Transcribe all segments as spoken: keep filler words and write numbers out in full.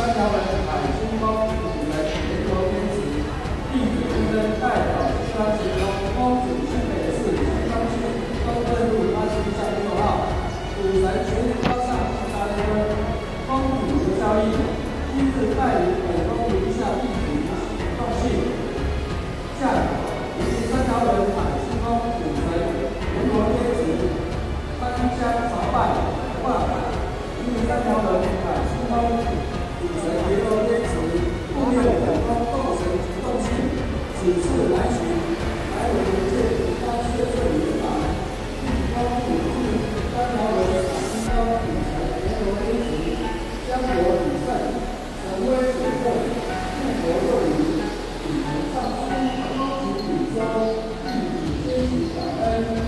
三条人海星宫五人联合编辑，弟子应征代表新庄协同公主新北市新庄区东正路八十一巷六号，主人学历高尚，大联婚，公主刘孝义，今日代理北东名下弟子动信，下以及三条人海星宫五人联合编辑，三香朝拜挂牌。 三条人海星宫主神联合编辑，后面有公斗神及动信，此次来寻，还有文件当确认原版，并公布至三条人海星宫主神联合编辑，香火鼎盛，神威显赫，护国佑民，顶层上书，高举礼收，弟子先行感恩。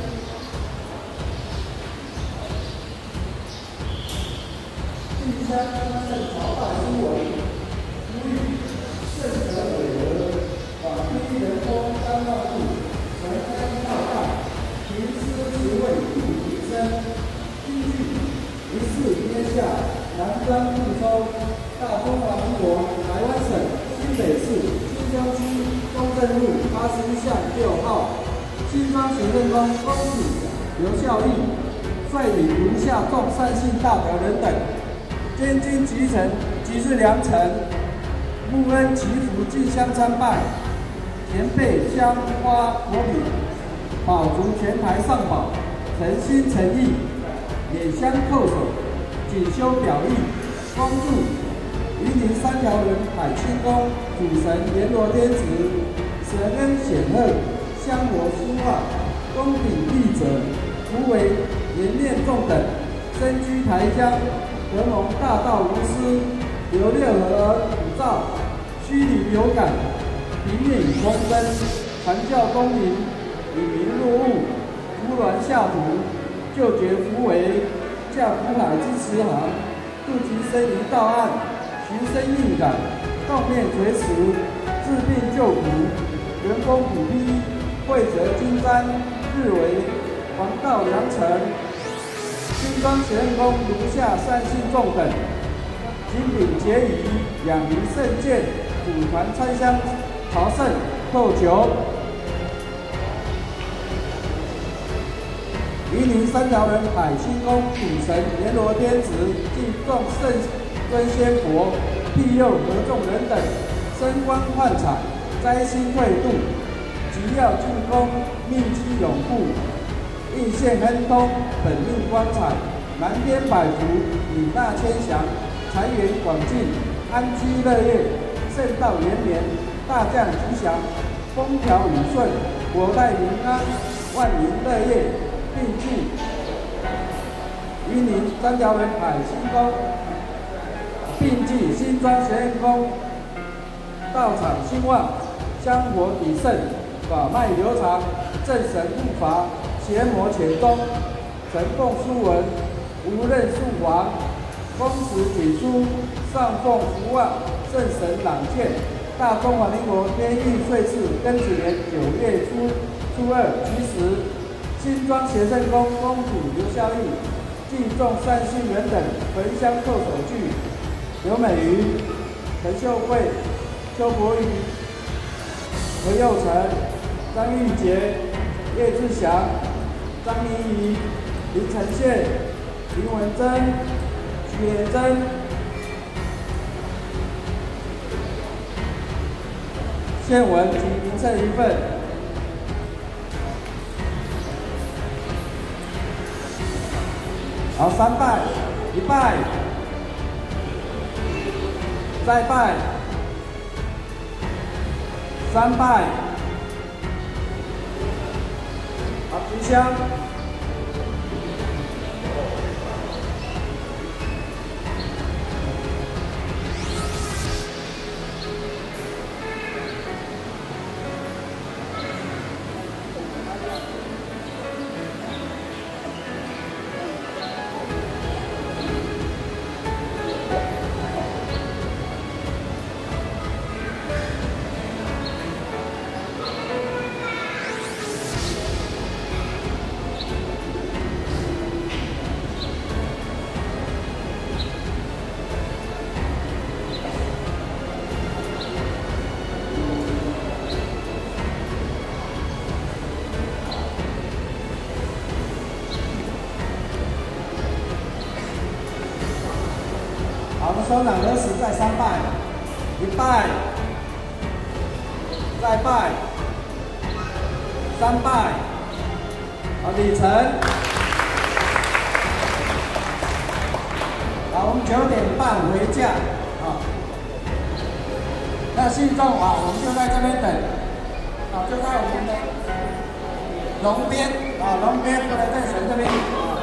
第三，圣朝拜新闻，呼吁圣德伟德，法推人工三万户，传开道道，平思慈惠不提升。依据一世天下，南瞻部洲，大中华民国台湾省新北市新庄区东正路八十一巷六号，新庄行政宫公主刘孝义率领如下众善信大德人等。 监军集成，即是良辰，穆恩祈福进香参拜，前备香花果品，宝足全台上宝，诚心诚意，捻香叩首，谨修表意，恭祝云林三条人海星宫主神阎罗天子神恩显赫，香火兴旺，功鼎立者，福为延念众等，身居台江。 得蒙大道无私，刘六合普照，虚礼有感，平面以风灯，传教公民，以民入物，扶鸾下土，救绝扶危，驾苦海之慈航，渡其身于道岸，寻声应感，道面垂慈，治病救苦，员工普披，惠泽金簪，日为黄道良辰。 新庄贤公如下善信众等，精秉节仪，养民圣鉴，组团参香朝圣叩求。云林三条人海星宫主神阎罗天子，敬众圣尊仙佛，庇佑合众人等，升官换彩，灾星惠度，吉要进宫，命机永护。 应现亨通，本命光彩，蓝天百福，米纳千祥，财源广进，安居乐业，圣道延绵，大将吉祥，风调雨顺，国泰民安，万民乐业，并祝云林三条人海星宫，并祝新庄贤恩宫道场兴旺，香火鼎盛，法脉流长，正神护法。 邪魔潜踪，神供书文，无任数王，公时锦书，上奉福望，圣神朗见。大中华民国天运岁次庚子年九月初初二吉时，新庄协圣宫公主刘孝义，敬重善信人等焚香叩首句。刘美瑜、陈秀慧、邱国瑜、何佑成、张玉杰、叶志祥。 张明仪、林承宪、林文珍、徐连珍，宪文及名册一份。好，三拜，一拜，再拜，三拜。 好，菊香。 手掌合十，再三拜，一拜，再拜，三拜，好，礼成。好，我们九点半回家，好。那信众啊，我们就在这边等，啊，就在我们的龙边，啊，龙边不能在神这边。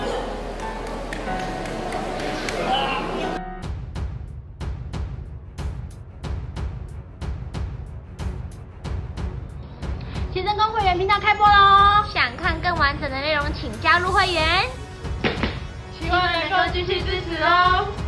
协成功会员频道开播喽！想看更完整的内容，请加入会员。希望能够继续支持哦。